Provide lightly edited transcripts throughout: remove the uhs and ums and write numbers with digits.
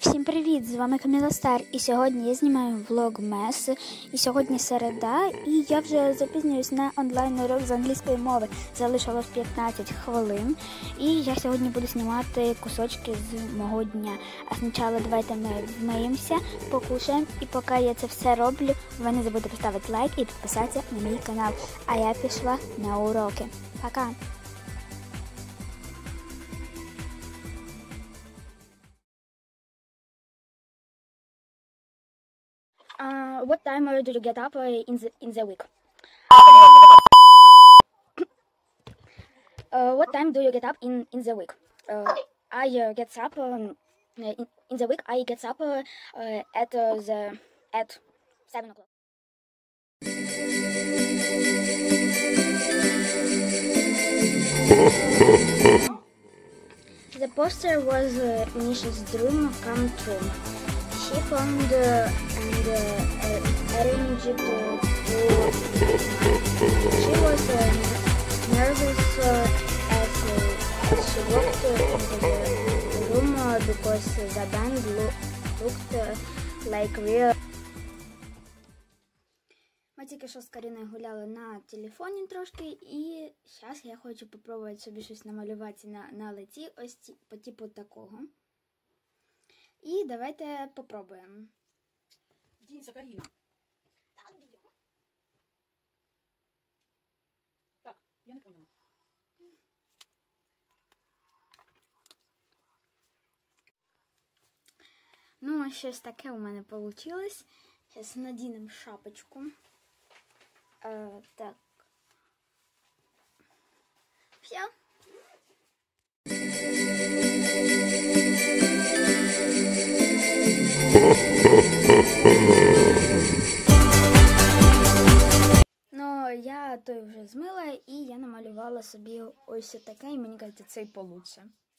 Всім привіт! З вами Каміла Стар, і сьогодні я знімаю влогмес, і сьогодні середа, і я вже запізнююсь на онлайн-урок з англійської мови. Залишилось 15 хвилин, і я сьогодні буду знімати кусочки з мого дня. А спочатку давайте ми вмиємося, покушаємо, і поки я це все роблю, ви не забудьте поставити лайк і підписатися на мій канал. А я пішла на уроки. Пока! What time do you get up in the week? What time do you get up in the week? I get up in the week. I get up at 7 o'clock. The poster was Nisha's dream come true. She found and arranged it to. She was nervous as she walked into the room because the band looked like real. Ми тільки що з Каріною гуляли на телефоні трошки, і зараз я хочу спробувати собі щось намалювати на лиці, ось по типу такого. І давайте попробуємо. Дінься, Каріна. Так, я не поняла. Ну, щось таке у мене вийшло. Зараз надінемо шапочку. Так. Все. Ну, я той вже змила, і я намалювала собі ось таке, і мені кажеться, це й получше.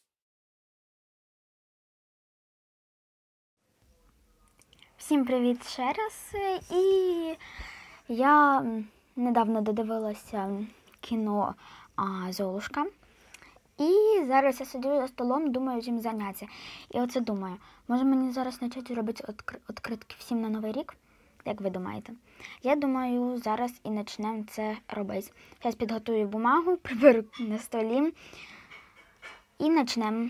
Всім привіт ще раз. І я недавно додивилася кіно «Золушка». І зараз я сиджу за столом, думаю, чим зайнятися. І оце думаю, може мені зараз почати робити відкритки всім на Новий рік? Як ви думаєте? Я думаю, зараз і почнемо це робити. Зараз підготую бумагу, приберу на столі і почнемо.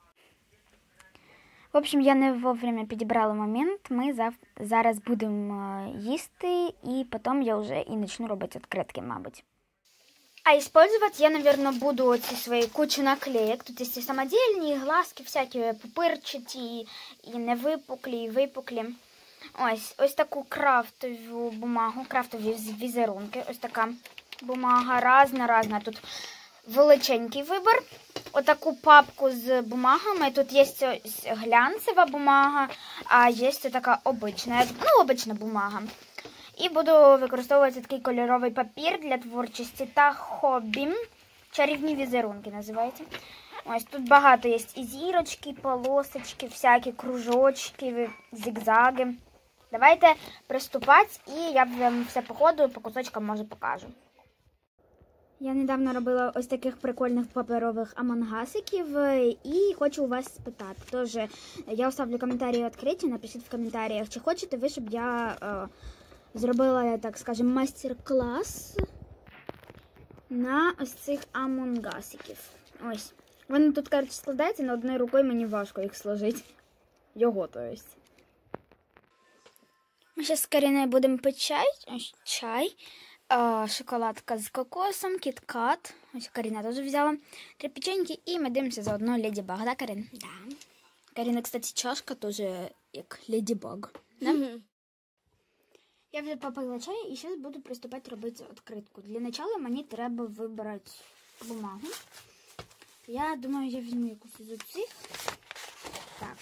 В общем, я не вовремя підібрала момент. Ми зараз будемо їсти, і потім я вже і почну робити відкритки, мабуть. А использовать я, наверное, буду эти свои кучу наклеек. Тут есть и самодельные, и глазки всякие пупырчаті, і не випуклі, і випуклі. Ось таку крафтову бумагу, крафтові візерунки. Ось така бумага, разна. Тут величенький вибір. Отаку папку з бумагами. Тут є глянцева бумага, а є така обична бумага. І буду використовувати такий кольоровий папір для творчості та хобі. Чарівні візерунки називається. Ось тут багато є і зірочки, полосочки, всякі кружочки, зигзаги. Давайте приступати, і я вам все по ходу, по кусочкам, може, покажу. Я недавно робила ось таких прикольних паперових амонгасиків і хочу у вас спитати. Тож, я оставлю коментарі відкриті, напишіть в коментарях, чи хочете ви, щоб я зробила, так скажемо, майстер-клас на ось цих амонгасиків. Ось. Вони тут, коротше, складаються, але одною рукою мені важко їх сложити. Його, то есть. Ми зараз з Каріною будемо пити чай. Ось чай. Шоколадка з кокосом, кіт-кат. Ось Каріна теж взяла. 3 печеньки і ми дивимося заодно Леді Баг. Да, Карін? Да. Каріна, кстати, чашка теж як Леді Баг. Да? Я вже попила чай і зараз буду приступати робити відкритку. Для початку мені треба вибрати бумагу. Я думаю, я візьму якусь із оцих. Так.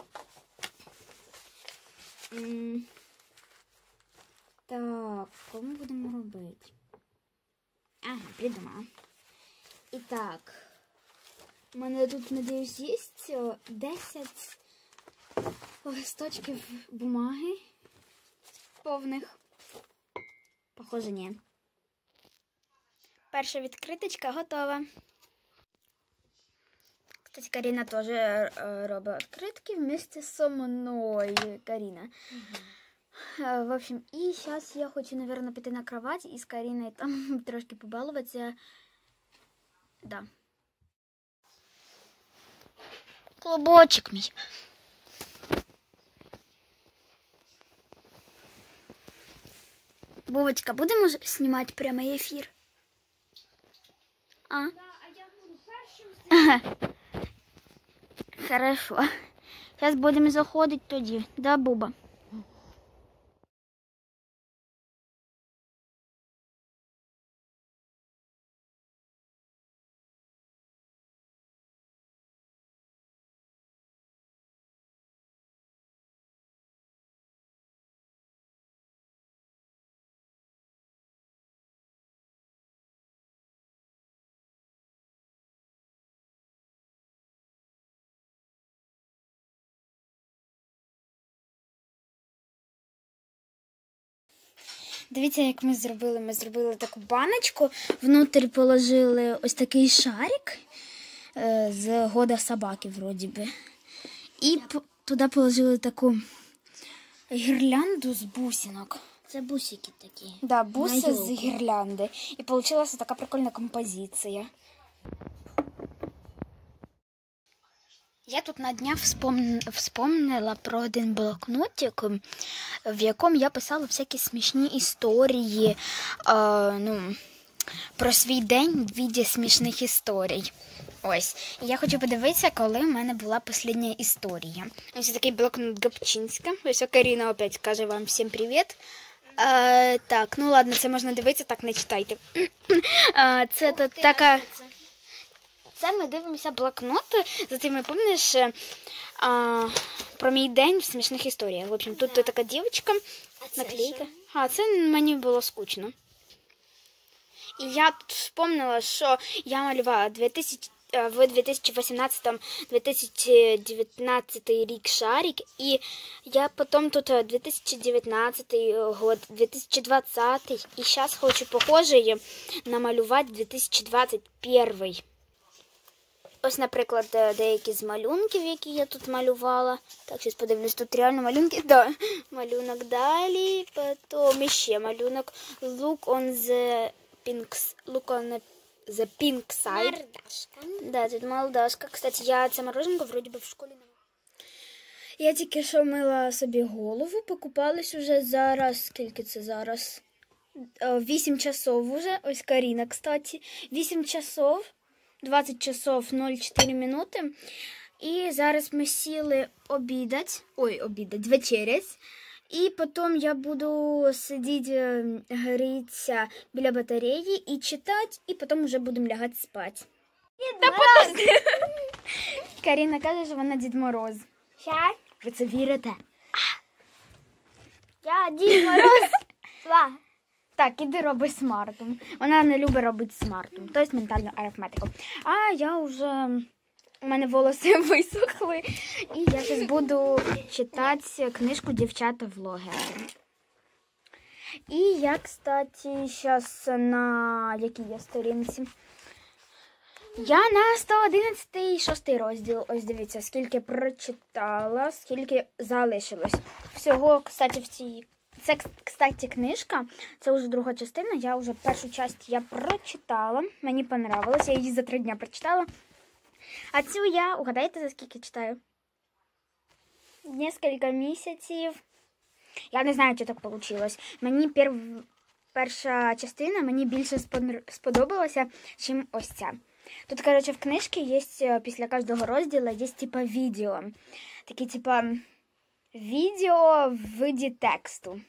Так, кому будемо робити? Ага, придумала. І так, у мене тут, надіюсь, є 10 листочків бумаги повних. Похоже, ні. Перша відкриточка готова. Кстати, Карина тоже робит открытки вместе со мной. Карина. В общем, и сейчас я хочу, наверное, пойти на кровать и с Кариной там трошки побалуватися. Да. Клубочек мій. Бубочка, будемо знімати прямий ефір? А? Да, а я буду першим. Хорошо. Зараз будемо заходити тоді. Да, Буба? Дивіться, як ми зробили. Ми зробили таку баночку, внутрі положили ось такий шарик з года собаки, вроді би. І туди положили таку гірлянду з бусинок. Це бусики такі. Да, буси з гірлянди. І вийшла така прикольна композиція. Я тут на днях вспомнила про один блокнотик, в якому я писала всякі смішні історії, про свій день в віді смішних історій. Ось. І я хочу подивитися, коли в мене була остання історія. Ось такий блокнот Гапчинська. Ось Карина опять каже вам всім привіт. Так, ну ладно, це можна дивитися, так не читайте. Це тут така... Це ми дивимося блокнот, затим ми пам'ятаєш про мій день в смішних історіях. В общем, тут така дівчинка, наклейка. Це мені було скучно. І я тут вспомнила, що я малювала в 2018-2019 рік шарик, і я потім тут 2019 год, 2020, і зараз хочу похожий намалювати 2021. Ось, наприклад, деякі з малюнків, які я тут малювала. Так, зараз подивлюсь, тут реально малюнки. Да. Малюнок далі, потім ще малюнок Look on the pink side. Мордашка. Да, тут молдашка. Кстати, я це мороженко вроді би в школі не мала. Я тільки що мила собі голову, покупались уже зараз. Скільки це зараз? 8 часов уже. Ось Каріна, кстати. 8 часов. 20 часов 04 минути. І зараз ми сіли вечерять. І потім я буду сидіти, грітися біля батареї і читати, і потім вже будемо лягати спати. Каріна каже, що вона Дід Мороз. Щас. Ви це вірите? Я Дід Мороз. Так, іди роби смартом. Вона не любить робити смартом, тобто ментальну арифметику. А я вже... У мене волоси висохли, і я зараз буду читати книжку «Дівчата-влогери». І я, кстати, зараз на якій я сторінці? Я на 111-й, 6-й розділ. Ось дивіться, скільки прочитала, скільки залишилось. Всього, кстати, Це, кстати, книжка, це вже друга частина, я вже першу частину прочитала, мені понравилось, я її за 3 дня прочитала. А цю я, угадайте, за скільки читаю? Несколько місяців. Я не знаю, що так вийшло. Мені перша частина мені більше сподобалася, ніж ось ця. Тут, коротше, в книжці є, після кожного розділу, є, типа, відео. Такі, типа, відео в виді тексту.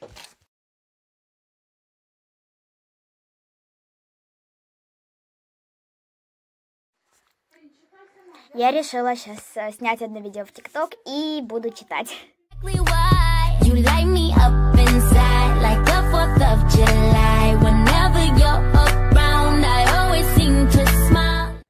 Я решила сейчас снять одно видео в ТикТок и буду читать. You light me up inside like the 4th of July. Whenever you're around, I always seem to smile.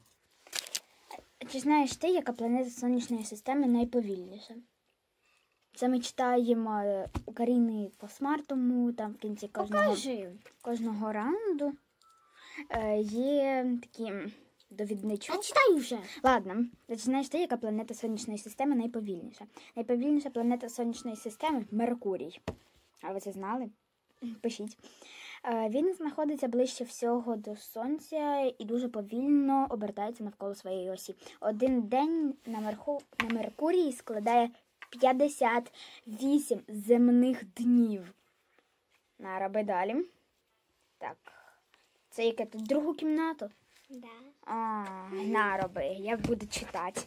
Чи знаєш ти, яка планета Сонячної системи найповільніша? Це ми читаємо у Каріни по смартому, там в кінці кожного раунду є такі довідничок. А читай уже. Ладно, починаєш ти, яка планета Сонячної системи найповільніша. Найповільніша планета Сонячної системи – Меркурій. А ви це знали? Пишіть. Він знаходиться ближче всього до Сонця і дуже повільно обертається навколо своєї осі. Один день на Меркурії складає 58 земних днів. Нароби далі. Так. Це яке тут? Другу кімнату? Да. Нароби. Я буду читати.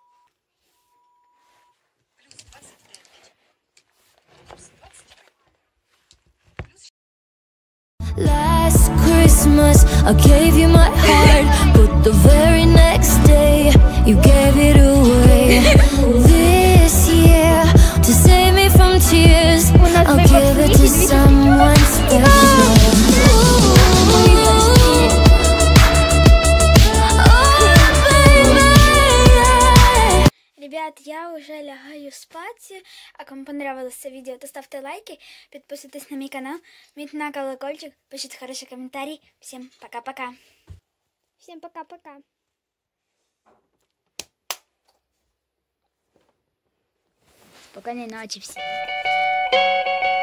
Last Christmas, I gave you my heart, but the very next day, you gave it away. This year, to save me from tears, I'll give it to someone special. Ребят, я уже лягаю спать. А кому понравилось это видео, то ставьте лайки, подписывайтесь на мой канал, жмите на колокольчик, пишите хороший комментарий. Всем пока-пока. Всем пока-пока. Спокойной ночи всем.